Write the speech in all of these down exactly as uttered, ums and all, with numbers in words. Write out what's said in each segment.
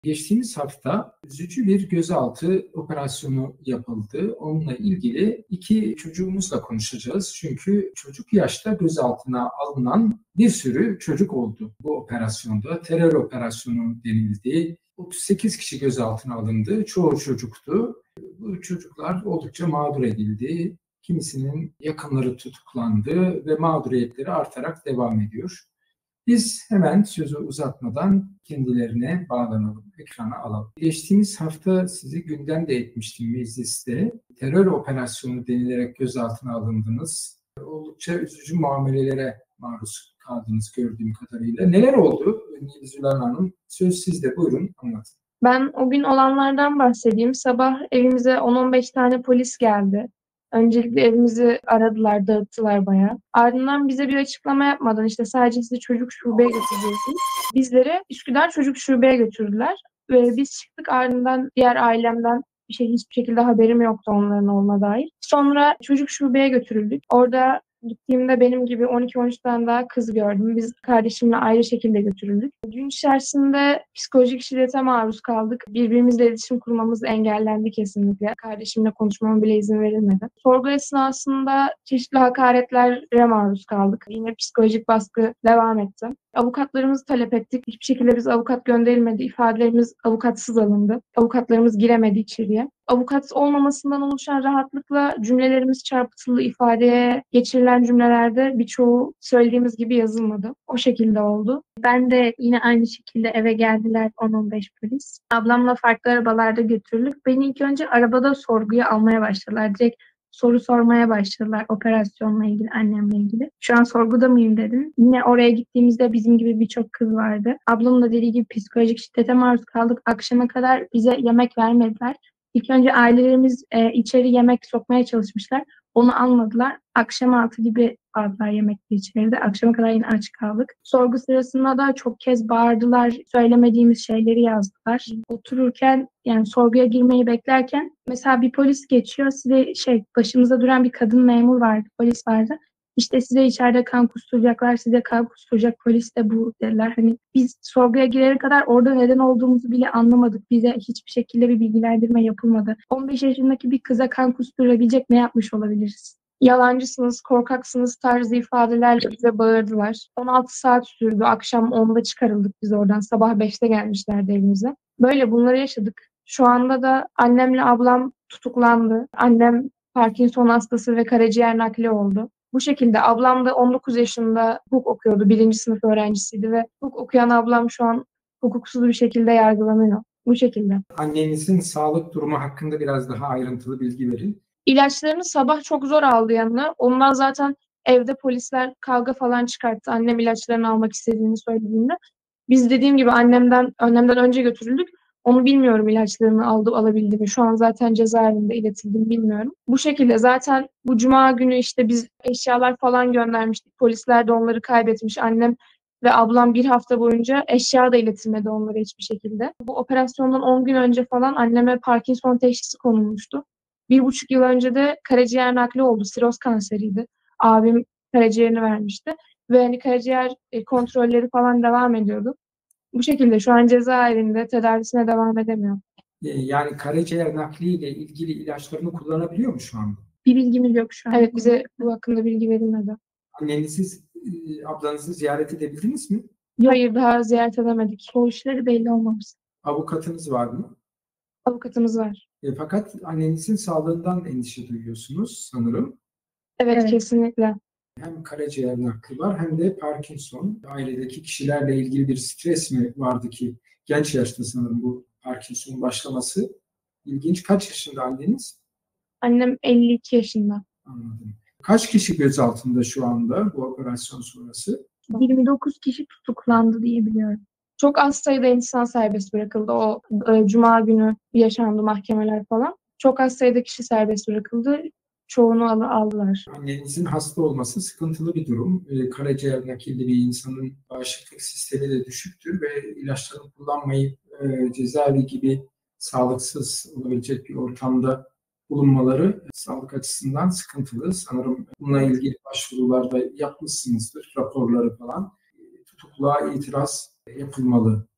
Geçtiğimiz hafta üzücü bir gözaltı operasyonu yapıldı. Onunla ilgili iki çocuğumuzla konuşacağız. Çünkü çocuk yaşta gözaltına alınan bir sürü çocuk oldu bu operasyonda. Terör operasyonu denildi. otuz sekiz kişi gözaltına alındı. Çoğu çocuktu. Bu çocuklar oldukça mağdur edildi. Kimisinin yakınları tutuklandı ve mağduriyetleri artarak devam ediyor. Biz hemen sözü uzatmadan kendilerine bağlanalım, ekrana alalım. Geçtiğimiz hafta sizi gündem de etmiştim mecliste. Terör operasyonu denilerek gözaltına alındınız. Oldukça üzücü muamelelere maruz kaldınız gördüğüm kadarıyla. Neler oldu Zülal Hanım? Söz sizde, buyurun anlatın. Ben o gün olanlardan bahsedeyim. Sabah evimize on on beş tane polis geldi. Öncelikle evimizi aradılar, dağıttılar bayağı. Ardından bize bir açıklama yapmadan işte sadece sizi çocuk şubeye götüreceksiniz. Bizleri Üsküdar Çocuk Şube'ye götürdüler. Ve biz çıktık, ardından diğer ailemden bir şey hiçbir şekilde haberim yoktu onların olduğuna dair. Sonra çocuk şubeye götürüldük. Orada gittiğimde benim gibi on iki on üç tane daha kız gördüm. Biz kardeşimle ayrı şekilde götürüldük. Gün içerisinde psikolojik şiddete maruz kaldık. Birbirimizle iletişim kurmamız engellendi kesinlikle. Kardeşimle konuşmama bile izin verilmedi. Sorgu esnasında çeşitli hakaretlere maruz kaldık. Yine psikolojik baskı devam etti. Avukatlarımızı talep ettik. Hiçbir şekilde biz avukat gönderilmedi. İfadelerimiz avukatsız alındı. Avukatlarımız giremedi içeriye. Avukat olmamasından oluşan rahatlıkla cümlelerimiz çarpıtılı, ifadeye geçirilen cümlelerde birçoğu söylediğimiz gibi yazılmadı. O şekilde oldu. Ben de yine aynı şekilde eve geldiler on on beş polis. Ablamla farklı arabalarda götürüldük. Beni ilk önce arabada sorguya almaya başladılar. Direkt soru sormaya başladılar operasyonla ilgili, annemle ilgili. Şu an sorguda mıyım dedim. Yine oraya gittiğimizde bizim gibi birçok kız vardı. Ablam da dediği gibi psikolojik şiddete maruz kaldık. Akşama kadar bize yemek vermediler. İlk önce ailelerimiz e, içeri yemek sokmaya çalışmışlar. Onu almadılar. Akşam altı gibi aldılar yemekleri içeride. Akşama kadar yine aç kaldık. Sorgu sırasında da çok kez bağırdılar. Söylemediğimiz şeyleri yazdılar. Otururken, yani sorguya girmeyi beklerken mesela bir polis geçiyor. Size şey, başımıza duran bir kadın memur vardı. Polis vardı. İşte size içeride kan kusturacaklar, size kan kusturacak polis de bu dediler. Hani biz sorguya girene kadar orada neden olduğumuzu bile anlamadık. Bize hiçbir şekilde bir bilgilendirme yapılmadı. on beş yaşındaki bir kıza kan kusturabilecek ne yapmış olabiliriz? Yalancısınız, korkaksınız tarzı ifadelerle bize bağırdılar. on altı saat sürdü. Akşam onda çıkarıldık biz oradan. Sabah beşte gelmişlerdi evimize. Böyle bunları yaşadık. Şu anda da annemle ablam tutuklandı. Annem Parkinson hastası ve karaciğer nakli oldu. Bu şekilde ablam da on dokuz yaşında hukuk okuyordu. Birinci sınıf öğrencisiydi ve hukuk okuyan ablam şu an hukuksuz bir şekilde yargılanıyor. Bu şekilde. Annenizin sağlık durumu hakkında biraz daha ayrıntılı bilgi verin. İlaçlarını sabah çok zor aldı yanına. Ondan zaten evde polisler kavga falan çıkarttı. Annem ilaçlarını almak istediğini söylediğinde. Biz dediğim gibi annemden annemden önce götürüldük. Onu bilmiyorum, ilaçlarını aldı alabildi mi. Şu an zaten cezaevinde, iletildim bilmiyorum. Bu şekilde zaten bu cuma günü işte biz eşyalar falan göndermiştik. Polisler de onları kaybetmiş. Annem ve ablam bir hafta boyunca eşya da iletilmedi onlara hiçbir şekilde. Bu operasyondan on gün önce falan anneme Parkinson teşhisi konulmuştu. Bir buçuk yıl önce de karaciğer nakli oldu. Siroz kanseriydi. Abim karaciğerini vermişti. Ve hani karaciğer e, kontrolleri falan devam ediyordu. Bu şekilde şu an cezaevinde tedavisine devam edemiyor. Yani karaciğer nakliyle ilgili ilaçlarını kullanabiliyor mu şu anda? Bir bilgimiz yok şu an. Evet, bize bu hakkında bilgi verilmedi. Annenizi, ablanızı ziyaret edebildiniz mi? Hayır, daha ziyaret edemedik. O işleri belli olmamış. Avukatınız var mı? Avukatımız var. E, fakat annenizin sağlığından endişe duyuyorsunuz sanırım. Evet, evet. Kesinlikle. Hem karaciğer nakli var hem de Parkinson. Ailedeki kişilerle ilgili bir stres mi vardı ki genç yaşta sanırım bu Parkinson başlaması? İlginç. Kaç yaşında anneniz? Annem elli iki yaşında. Anladım. Kaç kişi gözaltında şu anda bu operasyon sonrası? yirmi dokuz kişi tutuklandı diye biliyorum. Çok az sayıda insan serbest bırakıldı. O e, cuma günü yaşandı mahkemeler falan. Çok az sayıda kişi serbest bırakıldı. Çoğunu al- aldılar. Annenizin hasta olması sıkıntılı bir durum. E, karaciğer nakilli bir insanın bağışıklık sistemi de düşüktür ve ilaçlarını kullanmayıp e, cezaevi gibi sağlıksız olabilecek bir ortamda bulunmaları sağlık açısından sıkıntılı. Sanırım bununla ilgili başvurular da yapmışsınızdır, raporları falan. Tutukluğa itiraz yapılmalı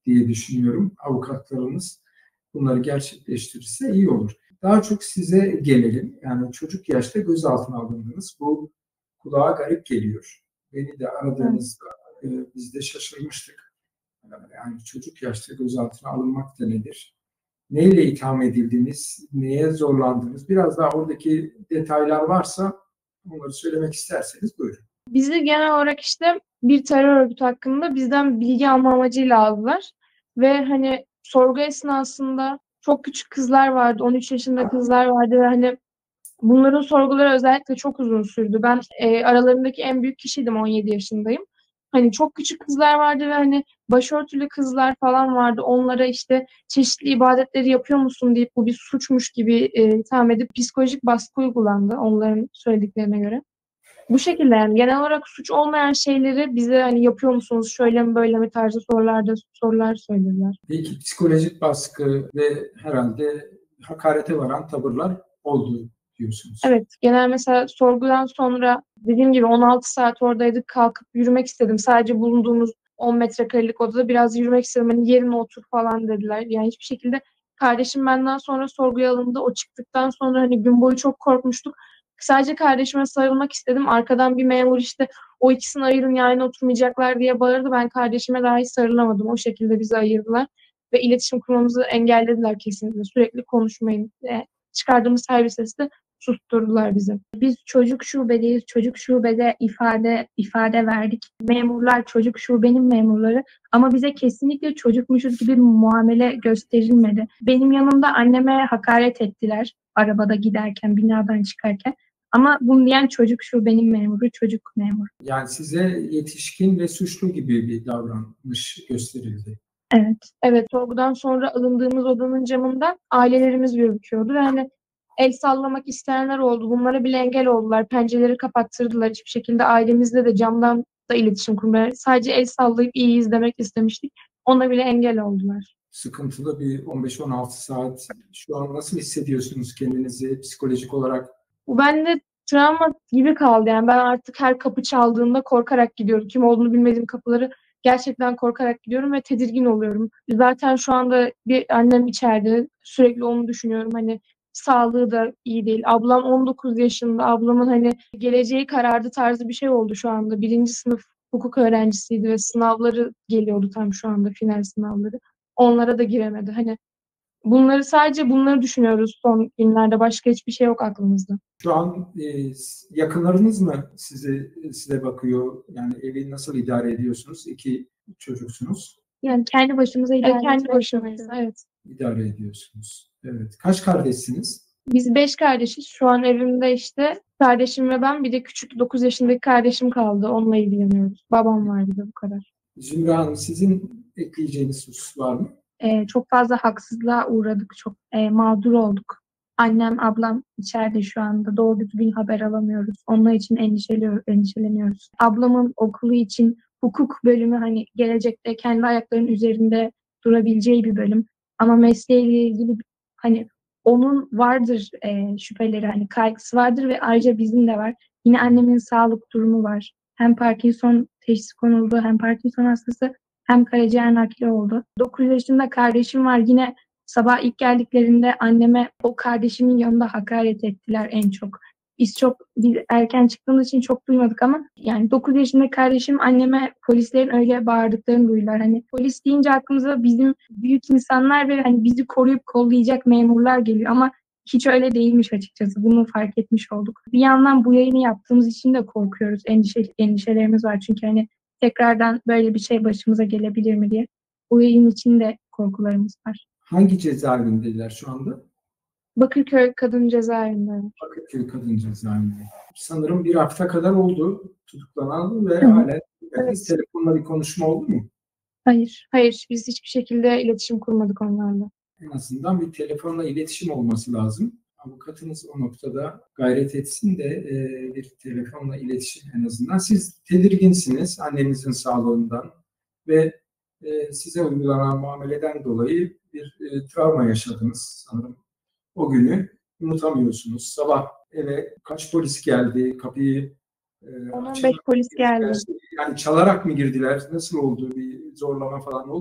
diye düşünüyorum. Avukatlarımız bunları gerçekleştirirse iyi olur. Daha çok size gelelim. Yani çocuk yaşta gözaltına alındınız. Bu kulağa garip geliyor. Beni de aradığınızda e, biz de şaşırmıştık. Yani çocuk yaşta gözaltına alınmak da nedir? Neyle itham edildiniz? Neye zorlandınız? Biraz daha oradaki detaylar varsa onları söylemek isterseniz buyurun. Bizi genel olarak işte bir terör örgütü hakkında bizden bilgi alma amacıyla aldılar. Ve hani sorgu esnasında çok küçük kızlar vardı, on üç yaşında kızlar vardı ve hani bunların sorguları özellikle çok uzun sürdü. Ben e, aralarındaki en büyük kişiydim, on yedi yaşındayım. Hani çok küçük kızlar vardı ve hani başörtülü kızlar falan vardı. Onlara işte çeşitli ibadetleri yapıyor musun deyip bu bir suçmuş gibi e, itham edip psikolojik baskı uygulandı onların söylediklerine göre. Bu şekilde yani genel olarak suç olmayan şeyleri bize hani yapıyor musunuz, şöyle mi böyle mi tarzı sorularda sorular söylediler. Peki psikolojik baskı ve herhalde hakarete varan tavırlar oldu diyorsunuz. Evet, genel mesela sorgudan sonra dediğim gibi on altı saat oradaydık, kalkıp yürümek istedim. Sadece bulunduğumuz on metrekarelik odada biraz yürümek istedim. Hani yerine otur falan dediler. Yani hiçbir şekilde kardeşim benden sonra sorguya alındı. O çıktıktan sonra hani gün boyu çok korkmuştuk. Sadece kardeşime sarılmak istedim. Arkadan bir memur işte o ikisini ayırın yani oturmayacaklar diye bağırdı. Ben kardeşime dahi sarılamadım. O şekilde bizi ayırdılar. Ve iletişim kurmamızı engellediler kesinlikle. Sürekli konuşmayın. E, çıkardığımız her bir sesle susturdular bizi. Biz çocuk şubedeyiz. Çocuk şubede ifade ifade verdik. Memurlar çocuk şubenin memurları ama bize kesinlikle çocukmuşuz gibi bir muamele gösterilmedi. Benim yanımda anneme hakaret ettiler arabada giderken, binadan çıkarken. Ama bunu diyen çocuk şubenin memuru, çocuk memur. Yani size yetişkin ve suçlu gibi bir davranış gösterildi. Evet. Evet. Sorgudan sonra alındığımız odanın camında ailelerimiz gözüküyordu. Yani el sallamak isteyenler oldu. Bunlara bile engel oldular. Pencereleri kapattırdılar. Hiçbir şekilde ailemizle de camdan da iletişim kurmaya. Sadece el sallayıp iyiyiz demek istemiştik. Ona bile engel oldular. Sıkıntılı bir on beş on altı saat. Şu an nasıl hissediyorsunuz kendinizi psikolojik olarak? Bu bende travma gibi kaldı. Yani ben artık her kapı çaldığında korkarak gidiyorum. Kim olduğunu bilmediğim kapıları gerçekten korkarak gidiyorum ve tedirgin oluyorum. Zaten şu anda bir annem içeride. Sürekli onu düşünüyorum. Hani sağlığı da iyi değil. Ablam on dokuz yaşında. Ablamın hani geleceği karardı tarzı bir şey oldu şu anda. Birinci sınıf hukuk öğrencisiydi ve sınavları geliyordu tam şu anda, final sınavları. Onlara da giremedi. Hani bunları sadece bunları düşünüyoruz son günlerde. Başka hiçbir şey yok aklımızda. Şu an e, yakınlarınız mı size size bakıyor? Yani evi nasıl idare ediyorsunuz? İki çocuksunuz. Yani kendi başımıza idare evet, kendi başımayız. Evet. İdare ediyorsunuz. Evet. Kaç kardeşsiniz? Biz beş kardeşiz. Şu an evimde işte kardeşim ve ben, bir de küçük dokuz yaşındaki kardeşim kaldı. Onunla ilgileniyoruz. Babam var bir de, bu kadar. Zümra Hanım, sizin ekleyeceğiniz husus var mı? Ee, çok fazla haksızlığa uğradık. Çok e, mağdur olduk. Annem, ablam içeride şu anda. Doğru düzgün haber alamıyoruz. Onlar için endişeliyor, endişeleniyoruz. Ablamın okulu için hukuk bölümü, hani gelecekte kendi ayaklarının üzerinde durabileceği bir bölüm. Ama mesleğiyle ilgili hani onun vardır e, şüpheleri, hani kaygısı vardır ve ayrıca bizim de var. Yine annemin sağlık durumu var. Hem Parkinson teşhisi konuldu, hem Parkinson hastası, hem karaciğer nakli oldu. dokuz yaşında kardeşim var. Yine sabah ilk geldiklerinde anneme o kardeşimin yanında hakaret ettiler en çok. Biz çok biz erken çıktığımız için çok duymadık ama yani dokuz yaşında kardeşim anneme polislerin öyle bağırdıklarını duydular. Hani polis deyince aklımıza bizim büyük insanlar ve hani bizi koruyup kollayacak memurlar geliyor ama hiç öyle değilmiş açıkçası. Bunu fark etmiş olduk. Bir yandan bu yayını yaptığımız için de korkuyoruz. Endişe, endişelerimiz var. Çünkü hani tekrardan böyle bir şey başımıza gelebilir mi diye. Bu yayın için de korkularımız var. Hangi cezaevindeler şu anda? Bakırköy Kadın Cezaevinde. Bakırköy Kadın Cezaevinde. Sanırım bir hafta kadar oldu tutuklanan ve hala evet. Telefonla bir konuşma oldu mu? Hayır. Hayır. Biz hiçbir şekilde iletişim kurmadık onlarla. En azından bir telefonla iletişim olması lazım. Avukatınız o noktada gayret etsin de e, bir telefonla iletişim en azından. Siz tedirginsiniz annenizin sağlığından ve e, size uygulanan muameleden dolayı bir e, travma yaşadınız sanırım. O günü unutamıyorsunuz. Sabah eve kaç polis geldi, kapıyı e, on on beş polis geldi. Yani çalarak mı girdiler? Nasıl oldu? Bir zorlama falan oldu mu kapıda?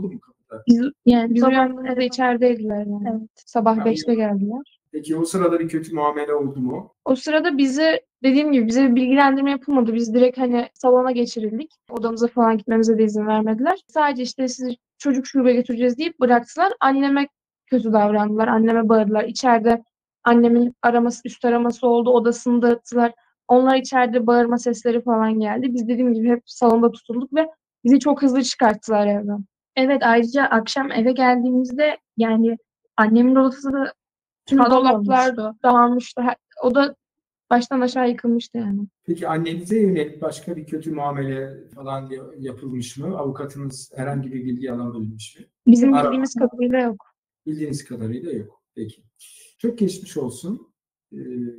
da. Biz, yani biz uyandığımızda içerideydiler yani. Evet. Sabah Yani, beşte geldiler. peki o sırada bir kötü muamele oldu mu? O sırada bizi dediğim gibi bize bir bilgilendirme yapılmadı. Biz direkt hani salona geçirildik. Odamıza falan gitmemize de izin vermediler. Sadece işte sizi çocuk şubeye götüreceğiz deyip bıraktılar. Anneme kötü davrandılar. Anneme bağırdılar. İçeride annemin araması, üst araması oldu. Odasını dağıttılar. Onlar içeride bağırma sesleri falan geldi. Biz dediğim gibi hep salonda tutulduk ve bizi çok hızlı çıkarttılar evden. Evet, ayrıca akşam eve geldiğimizde yani annemin odası da tüm dolaplar dağılmıştı. Her- O da baştan aşağı yıkılmıştı yani. Peki annenize yönelik başka bir kötü muamele falan yapılmış mı? Avukatınız herhangi bir bilgi alabilmiş mi? Bizim Ara- bildiğimiz kadarıyla yok. Bildiğiniz kadarıyla yok. Peki. Çok geçmiş olsun. Ee,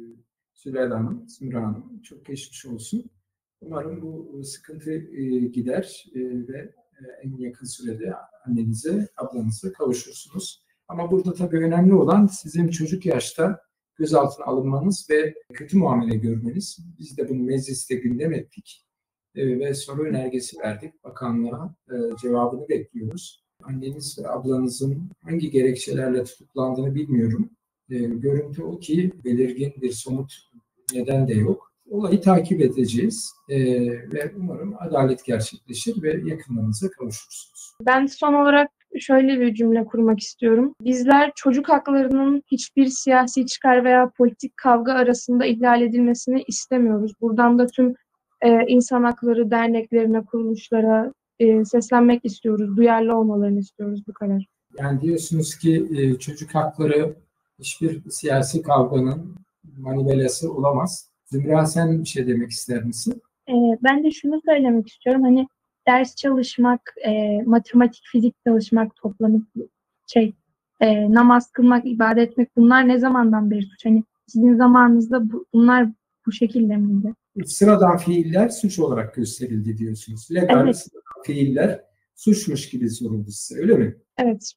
Süleyla Hanım, Sümra Hanım. Çok geçmiş olsun. Umarım bu sıkıntı e, gider e, ve e, en yakın sürede annenize, ablanıza kavuşursunuz. Ama burada tabii önemli olan sizin çocuk yaşta gözaltına alınmanız ve kötü muamele görmeniz. Biz de bunu mecliste gündem ettik e, ve soru önergesi verdik. Bakanlığa e, cevabını bekliyoruz. Anneniz ve ablanızın hangi gerekçelerle tutuklandığını bilmiyorum. E, görüntü o ki belirgin bir somut neden de yok. Olayı takip edeceğiz e, ve umarım adalet gerçekleşir ve yakınlarınıza kavuşursunuz. Ben son olarak şöyle bir cümle kurmak istiyorum. Bizler çocuk haklarının hiçbir siyasi çıkar veya politik kavga arasında ihlal edilmesini istemiyoruz. Buradan da tüm e, insan hakları derneklerine, kuruluşlara e, seslenmek istiyoruz. Duyarlı olmalarını istiyoruz, bu kadar. Yani diyorsunuz ki e, çocuk hakları hiçbir siyasi kavganın manivellası olamaz. Zümra, sen bir şey demek ister misin? Ee, ben de şunu söylemek istiyorum. Hani ders çalışmak, e, matematik, fizik çalışmak, toplanıp şey e, namaz kılmak, ibadet etmek, bunlar ne zamandan beri suç? Hani sizin zamanınızda bu, bunlar bu şekilde miydi? Sıradan fiiller suç olarak gösterildi diyorsunuz. Legal Evet. sıradan fiiller suçmuş gibi soruldu size, öyle mi? Evet.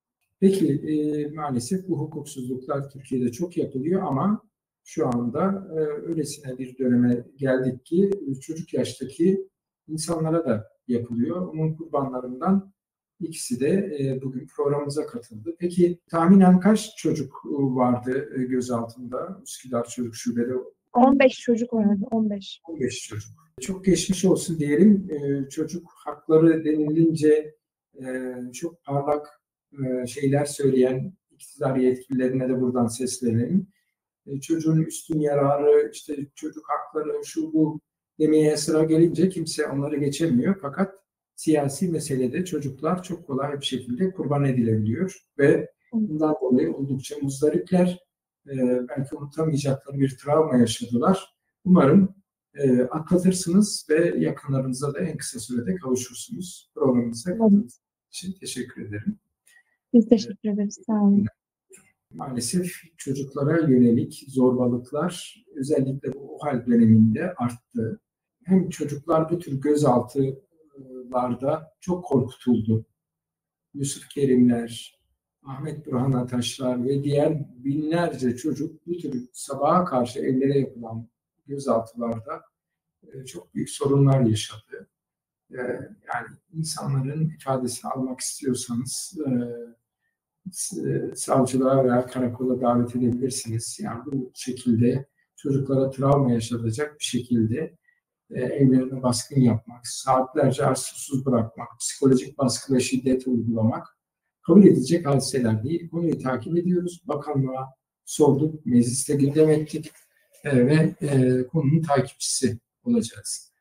Peki e, maalesef bu hukuksuzluklar Türkiye'de çok yapılıyor ama şu anda e, öylesine bir döneme geldik ki çocuk yaştaki insanlara da yapılıyor. Onun kurbanlarından ikisi de e, bugün programımıza katıldı. Peki tahminen kaç çocuk vardı e, gözaltında Üsküdar Çocuk Şube'de? on beş çocuk vardı, on beş. on beş çocuk. Çok geçmiş olsun diyelim. E, çocuk hakları denilince e, çok parlak e, şeyler söyleyen iktidar yetkililerine de buradan seslenelim. E, çocuğun üstün yararı, işte çocuk hakları, şu bu demeye sıra gelince kimse onları geçemiyor. Fakat siyasi meselede çocuklar çok kolay bir şekilde kurban edilebiliyor ve bundan dolayı oldukça muzdaripler. E, belki unutamayacakları bir travma yaşadılar. Umarım e, atlatırsınız ve yakınlarınıza da en kısa sürede kavuşursunuz. Programımıza katıldığınız için teşekkür ederim. Biz teşekkür ederiz. Sağ olun. Maalesef çocuklara yönelik zorbalıklar özellikle bu OHAL döneminde arttı. Hem çocuklar bu tür gözaltılarda çok korkutuldu. Yusuf Kerimler, Ahmet Burhan Ataşlar ve diğer binlerce çocuk bu tür sabaha karşı evlere yapılan gözaltılarda çok büyük sorunlar yaşadı. Yani insanların ifadesini almak istiyorsanız savcılığa veya karakola davet edebilirsiniz. Yani bu şekilde çocuklara travma yaşatacak bir şekilde evlerine baskın yapmak, saatlerce arsızsız bırakmak, psikolojik baskı ve şiddet uygulamak kabul edilecek hadiseler değil. Konuyu takip ediyoruz. Bakanlığa sorduk, mecliste gündem ettik ve konunun takipçisi olacağız.